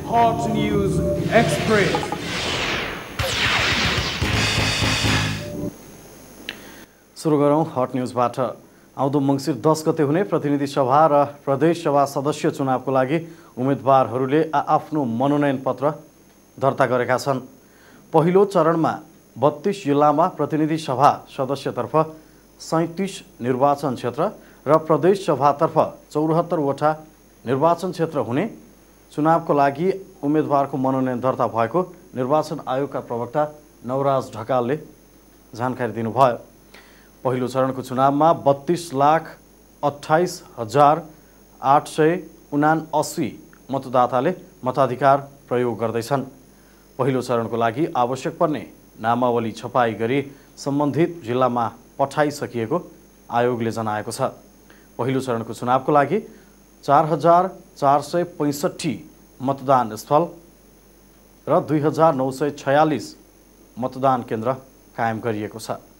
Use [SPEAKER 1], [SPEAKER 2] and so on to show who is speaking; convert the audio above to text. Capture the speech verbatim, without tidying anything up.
[SPEAKER 1] Hot News Express.
[SPEAKER 2] सुरु गरौँ hot न्युजबाट। आउँदो मङ्सिर दस गते हुने प्रतिनिधि सभा र प्रदेश सभा सदस्य चुनावको लागि उम्मेदवारहरूले आफ्नो मनोनयन पत्र दर्ता गरेका छन्। पहिलो चरणमा बत्तीस जिल्लामा प्रतिनिधि सभा सदस्यतर्फ सैँतिस निर्वाचन क्षेत्र र प्रदेश सभातर्फ चौहत्तरवटा निर्वाचन क्षेत्र हुने चुनावको लागि उम्मेदवारको मनोनयन दर्ता भएको निर्वाचन आयोगका प्रवक्ता नवराज ढकालले जानकारी दिनुभयो। पहिलो चरणको चुनावमा बत्तीस लाख अठाइस हजार आठ सय उनासी मतदाताले मताधिकार प्रयोग गर्दैछन्। पहिलो चरणको लागि आवश्यक पर्ने नामावली छपाई गरी सम्बन्धित जिल्लामा पठाइसकिएको आयोगले जनाएको छ। पहिलो चरणको चुनावको लागि चार हजार चार सय पैँसठी मतदान स्थल र दुई हजार नौ सय छयालिस मतदान केन्द्र कायम गरिएको छ।